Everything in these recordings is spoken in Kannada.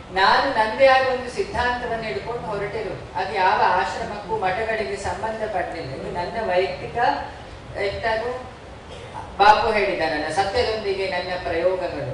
ನಾನು ನನ್ನದೇ ಆದ ಒಂದು ಸಿದ್ಧಾಂತವನ್ನು ಹಿಡ್ಕೊಂಡು ಹೊರಟಿರುವುದು. ಅದು ಯಾವ ಆಶ್ರಮಕ್ಕೂ ಮಠಗಳಿಗೆ ಸಂಬಂಧಪಟ್ಟಿಲ್ಲ. ಇದು ನನ್ನ ವೈಯಕ್ತಿಕ ಎಂತಾದ್ರು ಬಾಪು ಹೇಳಿದಾರಲ್ಲ, ಸತ್ಯದೊಂದಿಗೆ ನನ್ನ ಪ್ರಯೋಗಗಳು.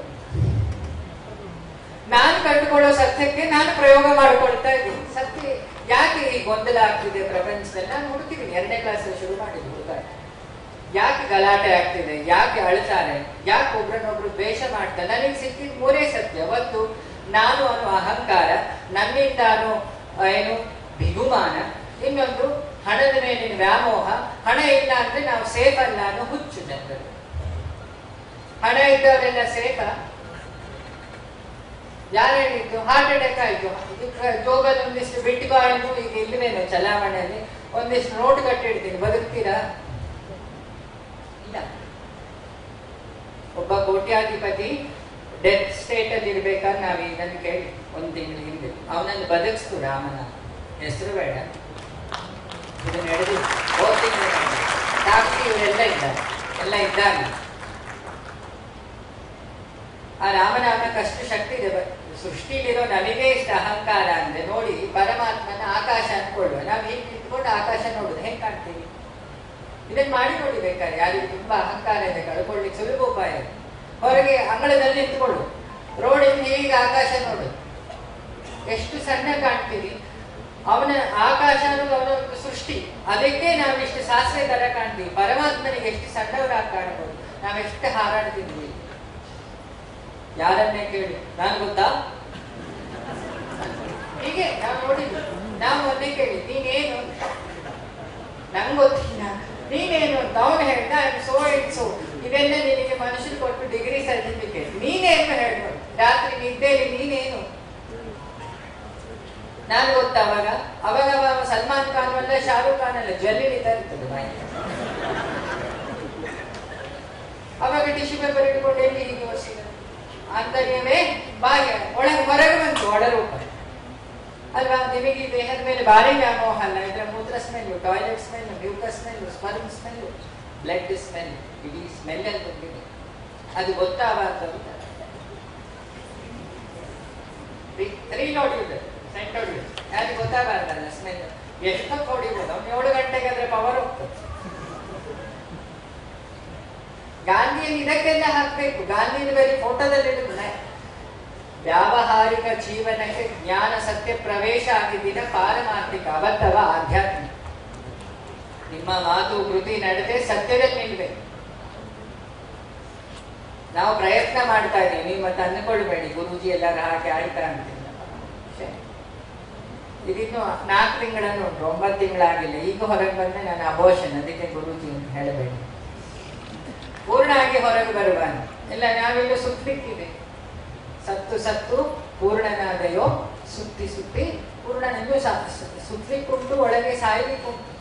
ನಾನು ಕಂಡುಕೊಳ್ಳೋ ಸತ್ಯಕ್ಕೆ ನಾನು ಪ್ರಯೋಗ ಮಾಡಿಕೊಳ್ತಾ ಇದ್ದೀನಿ. ಸತ್ಯ ಯಾಕೆ ಈ ಗೊಂದಲ ಆಗ್ತಿದೆ ಪ್ರಪಂಚದಲ್ಲಿ? ನಾನು ಹುಡುಕಿದ್ದೀನಿ. 2ನೇ ಕ್ಲಾಸಲ್ಲಿ ಶುರು ಮಾಡಿದ್ದು ಹುಡುಗಾಟ. ಯಾಕೆ ಗಲಾಟೆ ಆಗ್ತಿದೆ, ಯಾಕೆ ಅಳ್ತಾರೆ, ಯಾಕೆ ಒಬ್ರನ್ನೊಬ್ರು ದ್ವೇಷ ಮಾಡ್ತಾರೆ? ನನಗೆ ಸಿಕ್ಕಿದ 3 ಸತ್ಯ. ಒಂದು, ನಾನು ಅನ್ನೋ ಅಹಂಕಾರ, ನನ್ನಿಂದ ಅನ್ನೋ ಏನು ಬಿಗುಮಾನ. ಇನ್ನೊಂದು, ಹಣದ ಮೇಲಿನ ವ್ಯಾಮೋಹ. ಹಣ ಇಲ್ಲ ಅಂದ್ರೆ ನಾವು ಸೇಫ್ ಅಲ್ಲ ಅನ್ನೋ ಹುಚ್ಚು ಜನರು. ಹಣ ಇದ್ದವರೆಲ್ಲ ಸೇಫ? ಯಾರು ಹೇಳಿದ್ದು? ಹಾರ್ಟ್ ಅಟ್ಯಾಕ್ ಆಯ್ತು. ಜೋಗದ ಒಂದಿಷ್ಟು ಬಿಟ್ಕಾಯಿನು ಈಗ ಇಲ್ಲವೇನೋ ಚಲಾವಣೆಯಲ್ಲಿ ಒಂದಿಷ್ಟು ನೋಟ್ ಕಟ್ಟಿಡ್ತೀನಿ, ಬದುಕ್ತೀರಾ? ಇಲ್ಲ. ಒಬ್ಬ ಕೋಟ್ಯಾಧಿಪತಿ ಡೆತ್ ಸ್ಟೇಟ್ ಅಲ್ಲಿ ಇರ್ಬೇಕಾದ್ರೆ ನಾವ್ ಇದನ್ನು ಕೇಳಿ 1 ತಿಂಗಳು ಹಿಂದೆ ಅವನನ್ನು ಬದುಕಿಸ್ತು ರಾಮನ. ಹೆಸರು ಬೇಡ, ಇದು ನಡೆದು 4 ತಿಂಗಳು ಸಾಕ್ಷಿ ಇವರೆಲ್ಲ ಇದ್ದಾರೆ, ಎಲ್ಲ ಇದ್ದಾಗ ಆ ರಾಮನಾಮಕ್ಕೆ ಅಷ್ಟು ಶಕ್ತಿ ಇದೆ. ಸೃಷ್ಟಿಲಿರೋ ನಮಗೆ ಇಷ್ಟ ಅಹಂಕಾರ ಅಂದ್ರೆ ನೋಡಿ, ಪರಮಾತ್ಮನ ಆಕಾಶ ಅನ್ಕೊಳ್ಳುವ. ನಾವು ಹೀಗೆ ನಿಂತ್ಕೊಂಡು ಆಕಾಶ ನೋಡುದು ಹೆಂಗ್ ಕಾಣ್ತೀವಿ? ಇದನ್ನ ಮಾಡಿ ನೋಡಿ ಬೇಕಾದ್ರೆ. ಯಾರಿಗೆ ತುಂಬಾ ಅಹಂಕಾರ ಇದೆ ಕಳ್ಕೊಳ್ಳಿಕ್ಕೆ ಸುಲಭ ಉಪಾಯ. ಹೊರಗೆ ಅಂಗಳದಲ್ಲಿ ನಿಂತ್ಕೊಳ್ಳು, ರೋಡಿಂದ ಹೀಗೆ ಆಕಾಶ ನೋಡು, ಎಷ್ಟು ಸಣ್ಣ ಕಾಣ್ತೀವಿ. ಅವನ ಆಕಾಶ ಅನ್ನೋದು ಅವನ ಒಂದು ಸೃಷ್ಟಿ. ಅದಕ್ಕೆ ನಾವಿಷ್ಟು ಸಾಸಿವೆ ತರ ಕಾಣ್ತೀವಿ. ಪರಮಾತ್ಮನಿಗೆ ಎಷ್ಟು ಸಣ್ಣವರಾಗಿ ಕಾಣಬಹುದು. ನಾವೆಷ್ಟು ಹಾರಾಡ್ತಿದ್ವಿ. ಯಾರನ್ನೇ ಕೇಳಿ, ನಾನು ಗೊತ್ತಾ? ಹೀಗೆ ನಾವು ನೋಡಿದ್ವಿ. ನಾವು ಒಂದೇ ಕೇಳಿ, ನೀನೇನು? ನಂಗೆ ಗೊತ್ತಿಲ್ಲ. ನೀನೇನು ಅಂತ ಅವನು ಹೇಳ್ದ, ಸೋ ಇಟ್ ಸೋ. ಇದೆಲ್ಲ ನಿನಗೆ ಮನುಷ್ಯರು ಕೊಟ್ಟು ಡಿಗ್ರಿ ಸರ್ಟಿಫಿಕೇಟ್. ನೀನೇನು ಹೇಳ್ಬೋದು? ರಾತ್ರಿ ನಿದ್ದೆಯಲ್ಲಿ ನೀನೇನು? ನಾನು ಗೊತ್ತಾ? ಅವಾಗ ಅವಾಗ ಸಲ್ಮಾನ್ ಖಾನ್ ಅಲ್ಲ, ಶಾರುಖ್ ಖಾನ್ ಅಲ್ಲ, ಜ್ವೆಲ್ಲರಿತಾ ಇರ್ತದೆ ಬಾಯಿ. ಅವಾಗ ಟಿಶ್ಯೂ ಪೇಪರ್ ಇಟ್ಕೊಂಡು ಎಲ್ಲಿ ಹೀಗೆ ವರ್ಷಿದ ಅಂತರ್ಯವೇ ಬಾಹ್ಯ, ಒಳಗೆ ಹೊರಗೆ ಬಂತು ಒಳರೂಪ ಅಲ್ವಾ? ನಿಮಗೆ ಈ ದೇಹದ ಮೇಲೆ ಭಾರಿ ವ್ಯಾಮೋಹ ಅಲ್ಲ. ಇದರ ಮೂತ್ರ smell, toilet smell, mucus smell, sperm smell, blood smell, ಇಡೀ ಸ್ಮೆಲ್ ಅಂತ ಬಂದಿದೆ. ಅದು ಗೊತ್ತಾಗಬಾರ್ದು ಅಂತ 3 ನೋಡಿದ್ರು, ಸೆಂಟ್ ಹೊಡಿಯೋದು. ಯಾರಿಗೆ ಗೊತ್ತಾಗಬಾರ್ದಲ್ಲ ಸ್ಮೆಲ್. ಎಷ್ಟೊತ್ತು ಹೊಡಿಬೋದು? ಅವ್ನು 7 ಗಂಟೆಗೆ ಆದ್ರೆ ಪವರ್ ಹೋಗ್ತದೆ. ಗಾಂಧಿಯನ್ನು ಇದಕ್ಕೆಲ್ಲ ಹಾಕ್ಬೇಕು. ಗಾಂಧಿನ ಬೇರೆ ಫೋಟೋದಲ್ಲಿ ಇಡುತ್ತೆ. ವ್ಯಾವಹಾರಿಕ ಜೀವನಕ್ಕೆ ಜ್ಞಾನ ಸತ್ಯ ಪ್ರವೇಶ ಆಗಿದ್ದಿನ ಪಾರಮಾರ್ಥಿಕ ಅಬದ್ಧವ ಆಧ್ಯಾತ್ಮಿಕ. ನಿಮ್ಮ ಮಾತು ಕೃತಿ ನಡತೆ ಸತ್ಯದಲ್ಲಿ ನಿಲ್ಬೇಕು. ನಾವು ಪ್ರಯತ್ನ ಮಾಡ್ತಾ ಇದ್ದೀವಿ. ನೀವು ಮತ್ತೆ ಅಂದ್ಕೊಳ್ಬೇಡಿ ಗುರೂಜಿ ಎಲ್ಲಾರು ಹಾಕಿ ಆಡ್ತಾ ಅಂತೀವಿ. ಇದಿನ್ನು 4 ತಿಂಗಳನ್ನು ಉಂಟು, 9 ತಿಂಗಳಾಗಿಲ್ಲ. ಈಗ ಹೊರಗೆ ಬಂದ್ರೆ ನಾನು ಅಬೋಷನ್, ಅದಕ್ಕೆ ಗುರೂಜಿ ಅಂತ ಹೇಳಬೇಡಿ. ಪೂರ್ಣ ಆಗಿ ಹೊರಗೆ ಬರುವ ಎಲ್ಲ ನಾವೆಲ್ಲ ಸುತ್ತಲಿಕ್ಕಿದೆ. ಸತ್ತು ಸತ್ತು ಪೂರ್ಣನಾದಯೋ, ಸುತ್ತಿ ಸುತ್ತಿ ಪೂರ್ಣನೆಂದು ಸುತ್ತಲಿಕ್ಕುಂಟು, ಒಳಗೆ ಸಾಯಲಿಕ್ಕುಂಟು.